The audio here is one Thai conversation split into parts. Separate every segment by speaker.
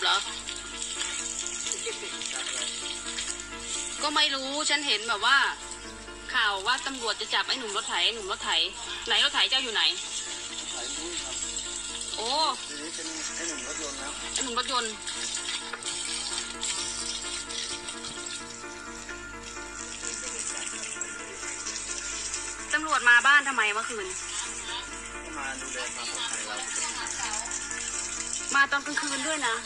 Speaker 1: เหรอก็ไม่รู้ฉันเห็นแบบว่าข่าวว่าตำรวจจะจับไอ้หนุ่มรถไถไหนรถไถเจ้าอยู่ไหนโอ้เป็นไอ้หนุ่มรถยนต์นะไอ้หนุ่มรถยนต์ตำรวจมาบ้านทำไมเมื่อคืนมาดูแลความปลอดภัยเรามาตอนกลางคืนด้วยนะ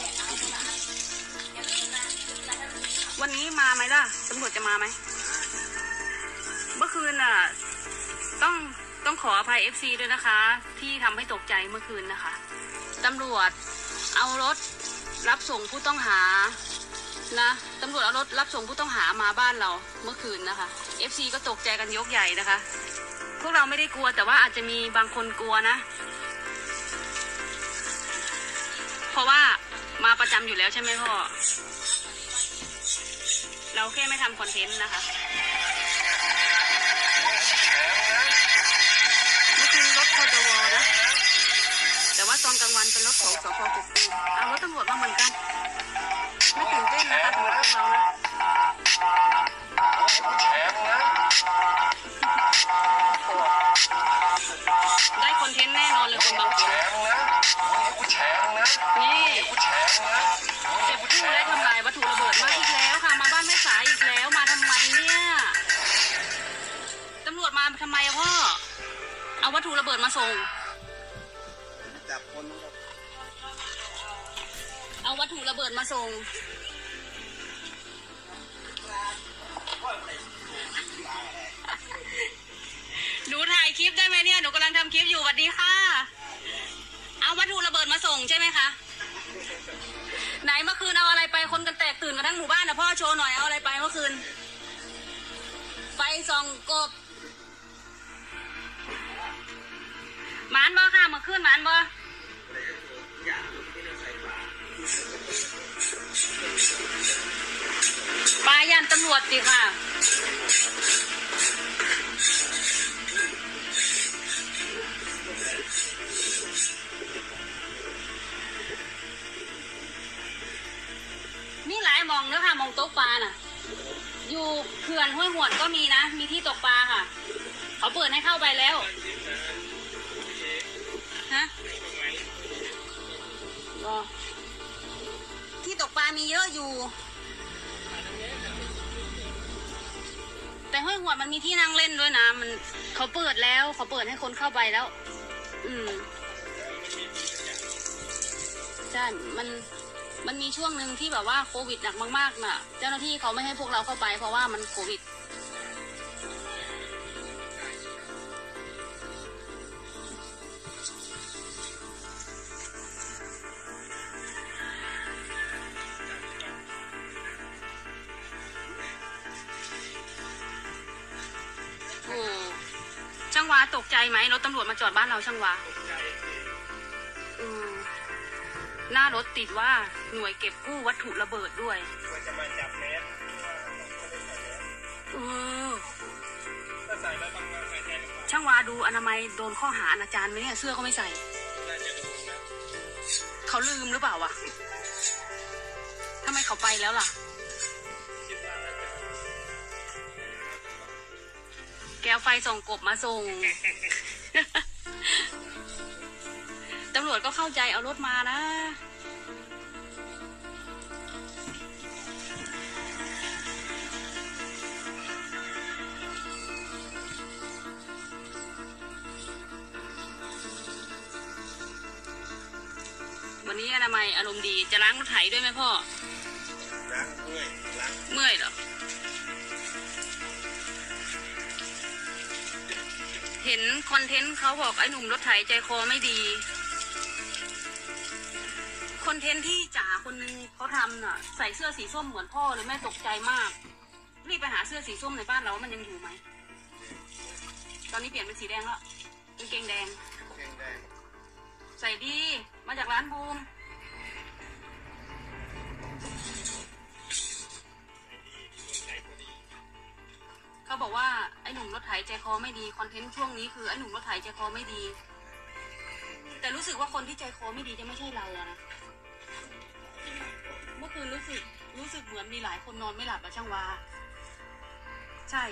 Speaker 1: วันนี้มาไหมล่ะตำรวจจะมาไหมเมื่อคืนน่ะต้องขออภัย FC ด้วยนะคะที่ทำให้ตกใจเมื่อคืนนะคะตำรวจเอารถรับส่งผู้ต้องหานะตำรวจเอารถรับส่งผู้ต้องหามาบ้านเราเมื่อคืนนะคะ FC ก็ตกใจกันยกใหญ่นะคะพวกเราไม่ได้กลัวแต่ว่าอาจจะมีบางคนกลัวนะเพราะว่ามาประจำอยู่แล้วใช่ไหมพ่อเราแค่ไม่ทำคอนเทนต์นะคะเมื่อคืนรถพจวนะแต่ว่าตอนกลางวันเป็นรถของสพกกตูมเอารถตำรวจมาเหมือนกันไม่ตื่นเต้นนะคะตำรวจพวกเรานะได้คอนเทนต์แน่นอนเลยคนบางคนนี่เก็บกู้และทำลายวัตถุระเบิดมาอีกแล้วค่ะมาบ้านแม่สายอีกแล้วมาทำไมเนี่ยตำรวจมาทำไมพ่อเอาวัตถุระเบิดมาส่งจับคนเอาวัตถุระเบิดมาส่งหนูถ่ายคลิปได้ไหมเนี่ยหนูกำลังทำคลิปอยู่สวัสดีค่ะเอาวัตถุระเบิดมาส่งใช่ไหมคะไหนเมื่อคืนเอาอะไรไปคนกันแตกตื่นมาทั้งหมู่บ้านนะพ่อโชว์หน่อยเอาอะไรไปเมื่อคืนไฟส่องกบหมานบ่ค่ะเมื่อคืนหมานบ่ปายันตำรวจสิค่ะมีหลายมองเนอะค่ะมองตกปลาน่ะอยู่เขื่อนห้วยหวนก็มีนะมีที่ตกปลาค่ะเขาเปิดให้เข้าไปแล้วฮะที่ตกปลามีเยอะอยู่แต่ห้วยหวนมันมีที่นั่งเล่นด้วยนะมันเขาเปิดแล้วเขาเปิดให้คนเข้าไปแล้วใช่มันมีช่วงหนึ่งที่แบบว่าโควิดหนักมากๆน่ะเจ้าหน้าที่เขาไม่ให้พวกเราเข้าไปเพราะว่ามันโควิดโอ้ช่างวาตกใจไหมรถตำรวจมาจอดบ้านเราช่างวาหน้ารถติดว่าหน่วยเก็บกู้วัตถุระเบิดด้วยจะมาจับแมสช่างวาดูอนามัยโดนข้อหาอนาจารไหมเนี่ยเสื้อก็ไม่ใส่เขาลืมหรือเปล่าวะทำไมเขาไปแล้วล่ะแก้วไฟส่งกบมาส่ง ตำรวจก็เข้าใจเอารถมานะวันนี้อนามัยอารมณ์ดีจะล้างรถไถด้วยไหมพ่อล้างเมื่อยเหรอเห็นคอนเทนต์เขาบอกไอ้หนุ่มรถไถใจคอไม่ดีคอนเทนต์ที่จ๋าคนนึงเขาทำน่ะใส่เสื้อสีส้มเหมือนพ่อเลยแม่ตกใจมากรีบไปหาเสื้อสีส้มในบ้านเรามันยังอยู่ไหมตอนนี้เปลี่ยนเป็นสีแดงแล้วกางเกงแดงใส่ดีมาจากร้านบูมเขาบอกว่าไอ้หนุ่มรถไถใจคอไม่ดีคอนเทนต์ช่วงนี้คือไอ้หนุ่มรถไถใจคอไม่ดีแต่รู้สึกว่าคนที่ใจคอไม่ดีจะไม่ใช่เราอะนะคืนรู้สึกเหมือนมีหลายคนนอนไม่หลับอะช่างวาใช่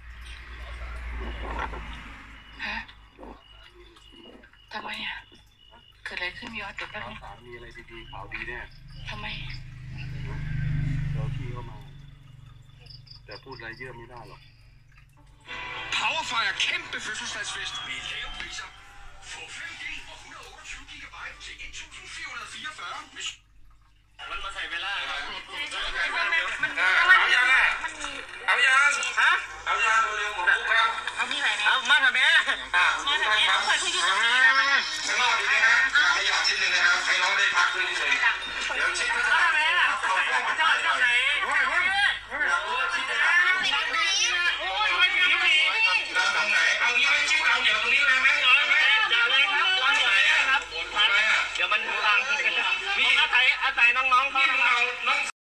Speaker 2: ฮะทำไมอ่ะเกิดอะไรขึ้นมีวัดจบแล้ว
Speaker 3: มีอะไรดีๆข่าวดีแน่
Speaker 2: ทำไม
Speaker 3: เราที่เข้ามาแต่พูดอะไรเยอะไม่ได้หรอก
Speaker 4: Power fejrer kæmpe fødselsdagsfest med lave priser. Få 5G og 128 GB til 1444. มันมาใส่เวลาเอายังฮะเอายังเร็วๆผมพูดครับเอาพี่ไหนเนี่ยเอามาทำไมมาทำไมเอาใส่ขยุ้ยข้างนอกดีไหมฮะขยับชิ้นหนึ่งนะครับให้น้องได้พักด้วยนิดหน่อยเดี๋ยวชิ้นก็จะทำไมอ่ะเจ้าไหนโอ้ยชิ้นไหนโอ้ยไม่ถึงดีเราตรงไหนเอางี้ไหมชิ้นเราเดี๋ยวตรงนี้เลยไหมอย่าเลยครับวางไหนครับเดี๋ยวมันถึงทางพี่อาศัยน้องๆเขาน้อง